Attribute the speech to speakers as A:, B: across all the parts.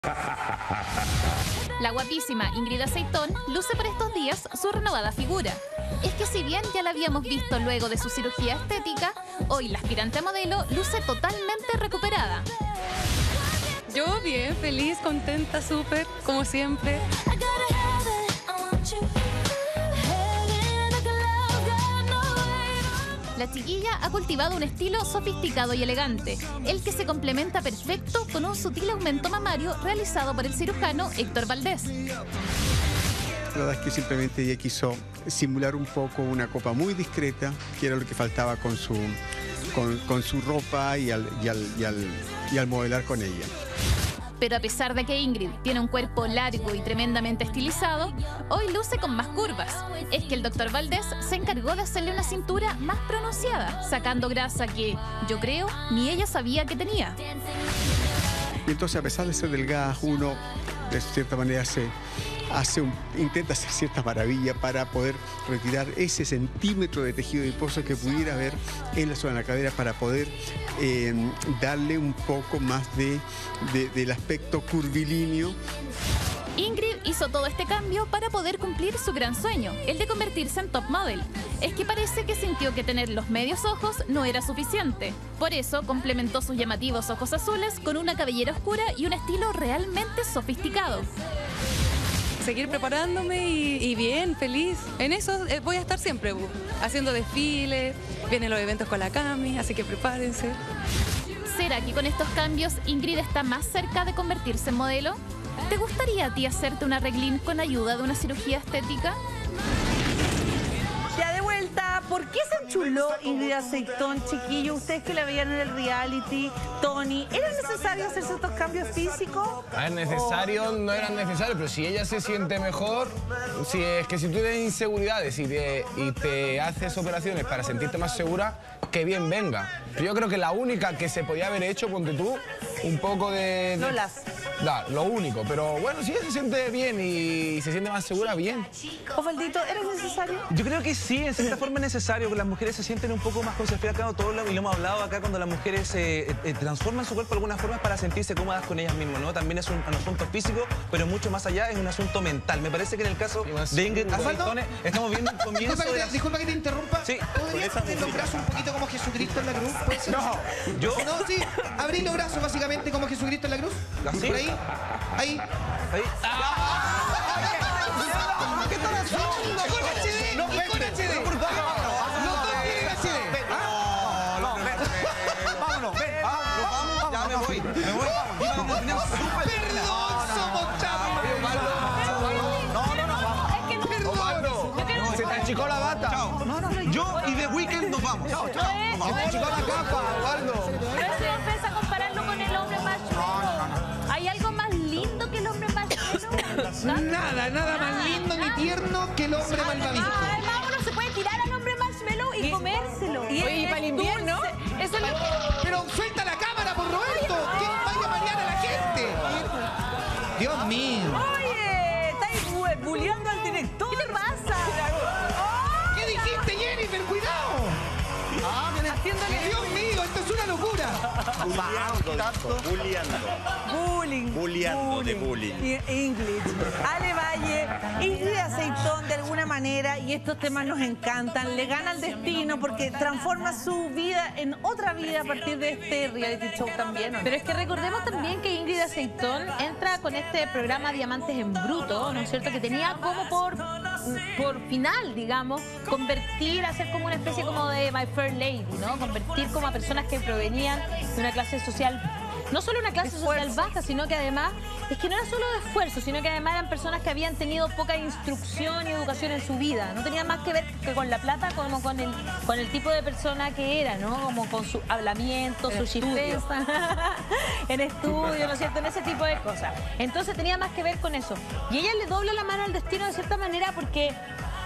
A: La guapísima Ingrid Aceitón luce por estos días su renovada figura. Es que si bien ya la habíamos visto luego de su cirugía estética, hoy la aspirante a modelo luce totalmente recuperada.
B: Yo bien, feliz, contenta, súper, como siempre.
A: La chiquilla ha cultivado un estilo sofisticado y elegante, el que se complementa perfecto con un sutil aumento mamario realizado por el cirujano Héctor Valdés.
C: La verdad es que simplemente ella quiso simular un poco una copa muy discreta, que era lo que faltaba con su ropa y al modelar con ella.
A: Pero a pesar de que Ingrid tiene un cuerpo largo y tremendamente estilizado, hoy luce con más curvas. Es que el Dr. Valdés se encargó de hacerle una cintura más pronunciada, sacando grasa que, yo creo, ni ella sabía que tenía.
C: Y entonces, a pesar de ser delgada, uno de cierta manera intenta hacer cierta maravilla para poder retirar ese centímetro de tejido adiposo que pudiera haber en la zona de la cadera para poder darle un poco más del aspecto curvilíneo.
A: Ingrid hizo todo este cambio para poder cumplir su gran sueño, el de convertirse en top model. Es que parece que sintió que tener los medios ojos no era suficiente. Por eso complementó sus llamativos ojos azules con una cabellera oscura y un estilo realmente sofisticado.
B: Seguir preparándome y bien, feliz. En eso voy a estar siempre, haciendo desfiles, vienen los eventos con la Cami, así que prepárense.
A: ¿Será que con estos cambios Ingrid está más cerca de convertirse en modelo? ¿Te gustaría a ti hacerte un arreglín con ayuda de una cirugía estética?
D: Ya de vuelta, ¿por qué se enchuló Ingrid Aceitón, chiquillo? Ustedes que la veían en el reality, Tony, ¿era necesario hacerse estos cambios físicos?
E: A ver, necesario no eran necesarios, pero si ella se siente mejor, si tú tienes inseguridades y te haces operaciones para sentirte más segura, que bien venga. Pero yo creo que la única que se podía haber hecho, ponte tú, un poco de...
D: Lolas.
E: Lo único, pero bueno, si ella se siente bien y se siente más segura, bien.
D: Osvaldito, ¿era necesario?
F: Yo creo que sí, en cierta forma es necesario, que las mujeres se sienten un poco más concentradas acá, y lo hemos hablado acá, cuando las mujeres transforman su cuerpo de alguna forma para sentirse cómodas con ellas mismas, ¿no? También es un asunto físico, pero mucho más allá es un asunto mental. Me parece que en el caso de Ingrid Aceitón estamos viendo un comienzo
G: Disculpa que te interrumpa.
F: Sí.
G: ¿Podrías abrir los brazos un poquito como Jesucristo en la cruz? ¿Puede ser?
F: No, yo...
G: No, sí. Abrir los brazos básicamente como Jesucristo en la cruz.
F: ¿Así?
G: Por ahí. Ahí.
F: Ahí.
G: ¿Qué están haciendo? Con HD.
F: No,
G: y con HD.
F: por favor.
G: Los dos tienen HD.
F: Vámonos, ven. Vamos, ya me voy.
G: Perdón, somos chavos.
E: Perdón. Se te achicó la bata.
F: Yo y The Weeknd nos vamos.
E: Se te achicó la capa, Waldo.
H: Pero si empieza a compararlo con el hombre marshmallow. ¿Hay algo más lindo que el hombre marshmallow?
G: Nada más lindo ni tierno que el hombre malvavisco.
H: Vámonos, se puede tirar al hombre marshmallow y comérselo.
B: Y para el invierno,
H: eso es lo...
G: Pero suelta la cámara, por Roberto. Que vaya mañana la gente. Dios mío.
D: Oye, estáis bulleando al director.
H: ¿Qué te pasa?
G: ¿Qué dijiste, Jennifer? ¡Cuidado! Dios mío, esto es una locura.
D: Bullying. Ingrid, Ale Valle, Ingrid Aceitón de alguna manera, y estos temas nos encantan, le gana el destino porque transforma su vida en otra vida a partir de este reality show también, ¿o no?
H: Pero es que recordemos también que Ingrid Aceitón entra con este programa Diamantes en Bruto, ¿no es cierto? Que tenía como por final, digamos, hacer como una especie como de My Fair Lady, ¿no? Convertir como a personas que provenían de una clase social, no solo una clase social baja, sino que además, es que no era solo de esfuerzo, sino que además eran personas que habían tenido poca instrucción y educación en su vida. No tenía más que ver que con la plata, como con el tipo de persona que era, ¿no? Como con su hablamiento, su chispeza, en estudio, ¿no es cierto? En ese tipo de cosas. Entonces tenía más que ver con eso. Y ella le dobla la mano al destino de cierta manera porque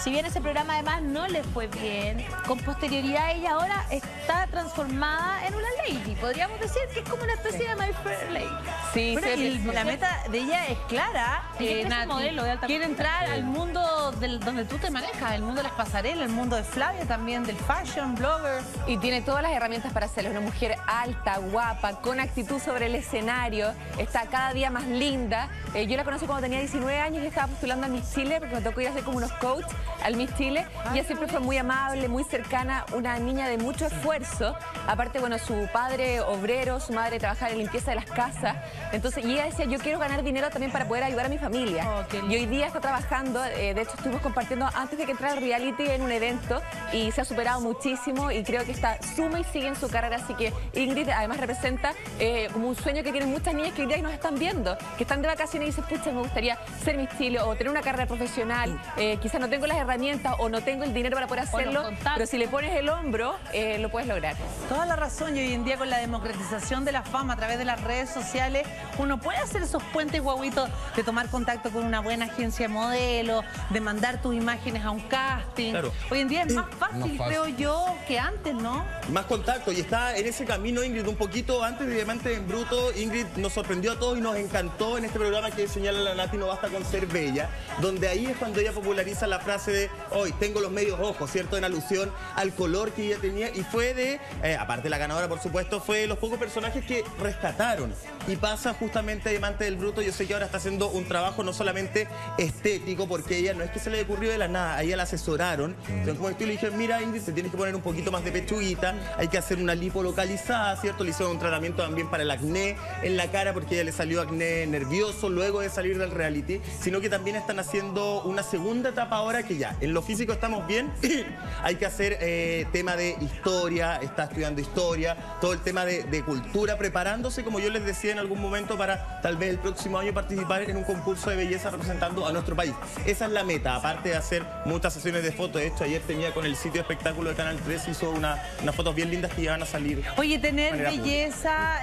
H: si bien ese programa además no le fue bien, con posterioridad ella ahora está transformada en una lady. Podríamos decir que es como una especie de My Fair Lady.
D: Sí, bueno, y la meta de ella es clara.
H: Nati, modelo de alta
D: quiere entrar al mundo donde tú te manejas, el mundo de las pasarelas, el mundo de Flavia también, del fashion, blogger.
I: Y tiene todas las herramientas para hacerlo. Una mujer alta, guapa, con actitud sobre el escenario, está cada día más linda. Yo la conocí cuando tenía 19 años y estaba postulando a Miss Chile, porque me tocó ir a hacer como unos coach al Miss Chile. Y ella siempre fue muy amable, muy cercana, una niña de mucho esfuerzo. Aparte, bueno, su padre obrero, su madre trabajaba en limpieza de las casas. Entonces, y ella decía, yo quiero ganar dinero también para poder ayudar a mi familia. Y hoy día está trabajando, de hecho estuvimos compartiendo antes de que entrara al reality en un evento y se ha superado muchísimo y creo que está suma y sigue en su carrera. Así que Ingrid además representa como un sueño que tienen muchas niñas que hoy día nos están viendo, que están de vacaciones y dicen, pucha, me gustaría ser Miss Chile o tener una carrera profesional. Quizás no tengo las herramientas o no tengo el dinero para poder hacerlo, pero si le pones el hombro, lo puedes lograr.
D: Toda la razón, y hoy en día con la democratización de la fama a través de las redes sociales, uno puede hacer esos puentes guaguitos de tomar contacto con una buena agencia de modelo, de mandar tus imágenes a un casting.
J: Claro.
D: Hoy en día es más fácil, creo yo, que antes, ¿no?
J: Más contacto, y está en ese camino Ingrid. Un poquito antes de Diamantes en Bruto, Ingrid nos sorprendió a todos y nos encantó en este programa que señala la Nati, no basta con ser bella, donde ahí es cuando ella populariza la frase de hoy tengo los medios ojos, ¿cierto? En alusión al color que ella tenía, y fue de, aparte la ganadora por supuesto, fue de los pocos personajes que rescataron. Y pasa justamente a Diamantes del Bruto. Yo sé que ahora está haciendo un trabajo no solamente estético, porque ella no es que se le ocurrió de la nada, a ella la asesoraron. Entonces, como estilo, le dijeron, mira Ingrid, te tienes que poner un poquito más de pechuguita, hay que hacer una lipo localizada, ¿cierto? Le hicieron un tratamiento también para el acné en la cara, porque a ella le salió acné nervioso luego de salir del reality, sino que también están haciendo una segunda etapa ahora que ya, en lo físico estamos bien, hay que hacer tema de historia, está estudiando historia, todo el tema de cultura, preparándose, como yo les decía en algún momento, para tal vez el próximo año participar en un concurso de belleza representando a nuestro país. Esa es la meta, aparte de hacer muchas sesiones de fotos. De hecho, ayer tenía con el sitio espectáculo de Canal 3, hizo unas fotos bien lindas que iban a salir.
D: Oye, tener belleza,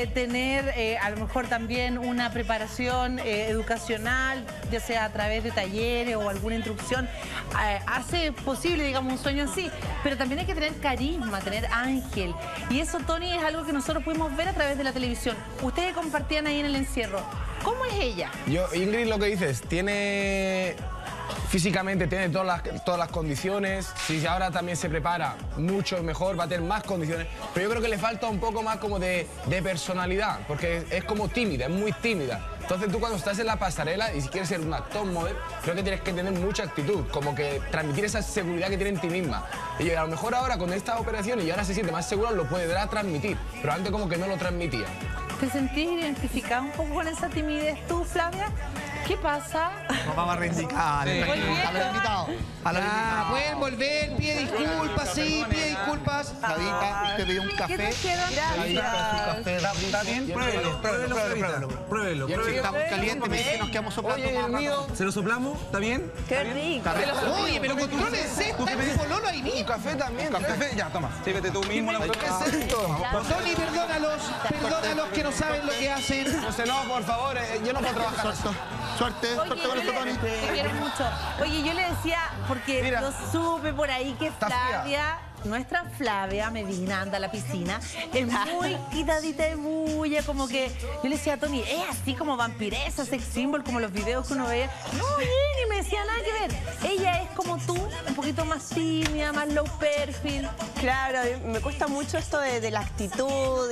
D: tener a lo mejor también una preparación educacional, ya sea a través de talleres o alguna instrucción, hace posible, digamos, un sueño así. Pero también hay que tener carisma, tener ángel. Y eso, Tony, es algo que nosotros pudimos ver a través de la televisión. Ustedes compartían ahí en el encierro. ¿Cómo es ella?
E: Ingrid, lo que dices, tiene... Físicamente tiene todas las condiciones. Si ahora también se prepara mucho mejor, va a tener más condiciones. Pero yo creo que le falta un poco más como de personalidad, porque es como tímida, es muy tímida. Entonces tú cuando estás en la pasarela y si quieres ser una top model, creo que tienes que tener mucha actitud, como que transmitir esa seguridad que tiene en ti misma. Y a lo mejor ahora con estas operaciones y ahora se siente más segura, lo podrá transmitir, pero antes como que no lo transmitía.
D: ¿Te sentís identificada un poco con esa timidez tú, Flavia? ¿Qué pasa?
G: Nos vamos a reivindicar. A los invitados. Pueden volver, pide disculpas, sí, pide disculpas. Flavita, usted pidió un café.
F: ¿Está bien? Pruébelo.
G: Si estamos calientes, me dice que nos quedamos soplando.
F: Oye, el mío. ¿Se lo soplamos? ¿Está bien?
H: ¡Qué rico!
G: Oye, pero contrólense. Usted me dijo Lolo ahí mismo.
E: Un café también.
F: Café, ya, toma. Sírvete tú mismo la
E: ¿Qué es esto?
G: Tony, perdónalos que no saben lo que hacen.
E: José, no, por favor, yo no puedo trabajar.
C: Suerte con esto, Tony.
D: Te quiero mucho. Oye, yo le decía, porque yo supe por ahí que Flavia, nuestra Flavia Medina, anda a la piscina, es muy quitadita de bulla, como que yo le decía a Tony, es así como vampiresa, sex symbol, como los videos que uno veía. No, y me decía nada que ver. Ella es como tú, un poquito más tímida, más low perfil.
K: Claro, me cuesta mucho esto de la actitud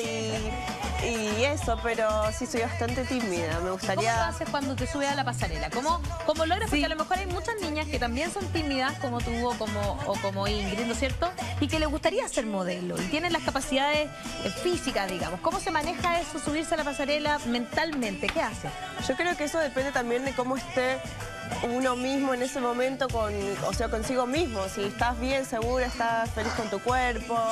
K: y eso, pero sí soy bastante tímida. Me gustaría...
H: ¿Cómo lo haces cuando te subes a la pasarela? ¿Cómo logras? Porque a lo mejor hay muchas niñas que también son tímidas, como tú o como Ingrid, ¿no es cierto? Y que les gustaría ser modelo y tienen las capacidades físicas, digamos. ¿Cómo se maneja eso, subirse a la pasarela mentalmente? ¿Qué hace?
K: Yo creo que eso depende también de cómo esté uno mismo en ese momento, consigo mismo. Si estás bien, segura, estás feliz con tu cuerpo,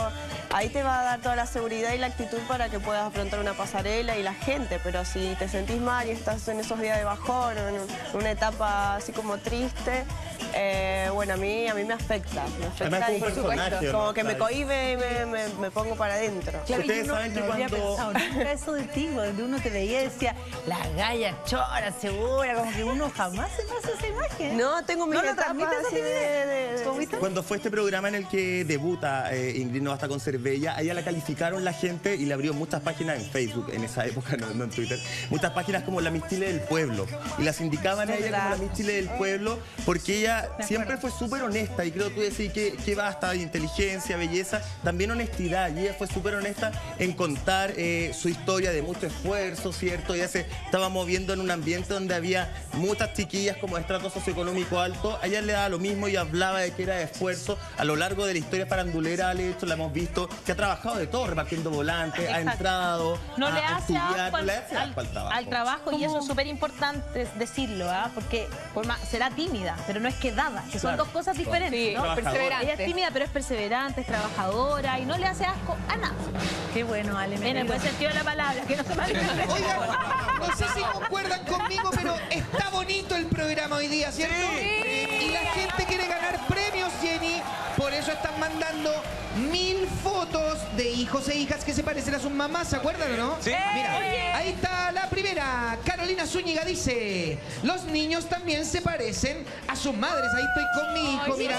K: ahí te va a dar toda la seguridad y la actitud para que puedas afrontar una pasarela y la gente, pero si te sentís mal y estás en esos días de bajón, en una etapa así como triste, bueno, a mí me afecta.
J: Además, como un personaje,
K: como
J: ¿no?
K: que me cohíbe y me pongo para adentro.
D: Claro,
J: Ustedes
D: yo
J: saben que
D: no había
J: cuando-
D: pensado nunca eso de ti, donde uno te veía y decía, la galla chora, segura, como que uno jamás se pasa esa imagen.
K: No, tengo mis
D: No lo
K: etapas
D: transmites
K: así
D: así de... ¿Cómo viste?
J: Cuando fue este programa en el que debuta Ingrid No Basta con Ser Bella, a ella la calificaron la gente y le abrió muchas páginas en Facebook, en esa época, no en Twitter, muchas páginas como la Miss Chile del Pueblo. Y las indicaban a ella como la Miss Chile del Pueblo porque ella siempre fue súper honesta. Y creo que tú decís que basta de inteligencia, belleza, también honestidad. Y ella fue súper honesta en contar su historia de mucho esfuerzo, ¿cierto? Ella se estaba moviendo en un ambiente donde había muchas chiquillas como de estrato socioeconómico alto. A ella le daba lo mismo y hablaba de que era de esfuerzo. A lo largo de la historia farandulera, de hecho, la hemos visto que ha trabajado de todo, repartiendo volantes, ha entrado
H: No
J: a
H: le hace
J: estudiar,
H: asco
J: no le hace asco
H: al trabajo y eso es súper importante decirlo, porque será tímida, pero no es quedada, que son
J: Claro.
H: dos cosas diferentes,
I: Sí,
H: ¿no?
I: perseverante.
H: Ella es tímida, pero es perseverante, es trabajadora y no le hace asco a nada.
D: Qué bueno, Ale.
H: En el buen sentido de la palabra, que no se malinterprete.
G: Oigan, no sé si concuerdan conmigo, pero está bonito el programa hoy día, ¿cierto? Y la gente quiere ganar premios, Jenny. Por eso están mandando 1000 fotos de hijos e hijas que se parecen a sus mamás, ¿se acuerdan o no?
F: Sí.
G: Mira, ahí está la primera. Carolina Zúñiga dice, los niños también se parecen a sus madres. Ahí estoy con mi hijo, mira.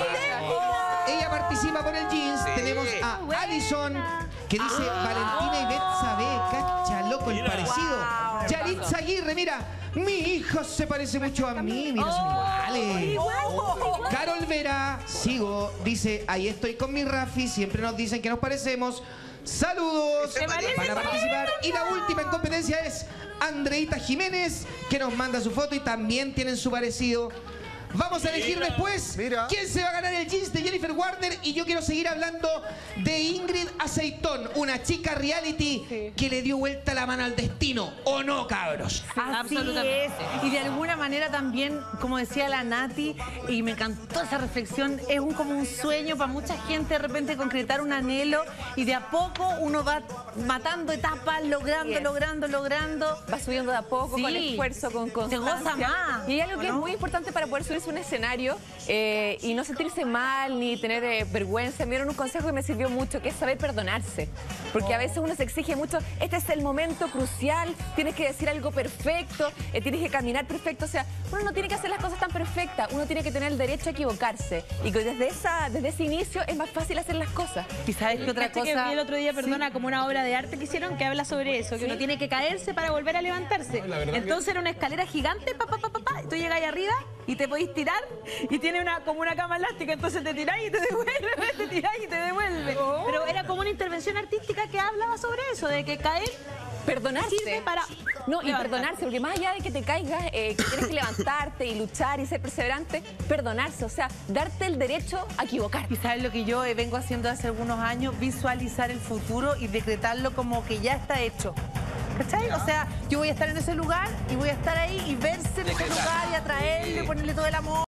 G: Ella participa por el jeans. Tenemos a Alison, que dice Valentina y Betsabe. Cacha, loco el parecido. Yaritza Aguirre, mira. Mi hija se parece mucho a mí. Mira, son iguales. Carol Vera, sigo, dice, ahí estoy con mi Rafi. Siempre nos dicen que nos parecemos. Saludos para participar. Y la última en competencia es Andreita Jiménez, que nos manda su foto y también tienen su parecido. Vamos a elegir después quién se va a ganar el jeans de Jennifer Warner. Y yo quiero seguir hablando de Ingrid Aceitón, una chica reality que le dio vuelta la mano al destino. ¿O no, cabros?
D: Así es. Y de alguna manera también, como decía la Nati, y me encantó esa reflexión, es como un sueño para mucha gente de repente concretar un anhelo y de a poco uno va matando etapas, logrando.
I: Va subiendo de a poco, con
D: Sí.
I: esfuerzo, con
D: Se
I: constancia.
D: goza más.
I: Y hay algo que
D: ¿o no?
I: es muy importante para poder subirse a un escenario y no sentirse mal ni tener vergüenza. Me dieron un consejo que me sirvió mucho, que es saber perdonarse. Porque a veces uno se exige mucho, este es el momento crucial, tienes que decir algo perfecto, tienes que caminar perfecto. O sea, uno no tiene que hacer las cosas tan perfectas, uno tiene que tener el derecho a equivocarse. Y que desde ese inicio es más fácil hacer las cosas.
D: ¿Y sabes qué otra
H: Caché que
D: cosa?
H: vi el otro día, perdona, como una obra de arte que hicieron que habla sobre eso, que uno tiene que caerse para volver a levantarse.
E: La verdad
H: Entonces era una escalera gigante, y tú llegas ahí arriba y te podís tirar y tiene como una cama elástica, entonces te tirás y te devuelve, te tirás y te devuelve. Pero era como una intervención artística que hablaba sobre eso, de que caer
I: Perdonarse.
H: sirve para
I: No, y
H: levantarse.
I: perdonarse, porque más allá de que te caigas, que tienes que levantarte y luchar y ser perseverante, perdonarse, o sea, darte el derecho a equivocarte.
D: Y sabes lo que yo vengo haciendo hace algunos años, visualizar el futuro y decretarlo como que ya está hecho. ¿Cachai? O sea, yo voy a estar en ese lugar y voy a estar ahí y verse en ese lugar y atraerle, ponerle todo el amor.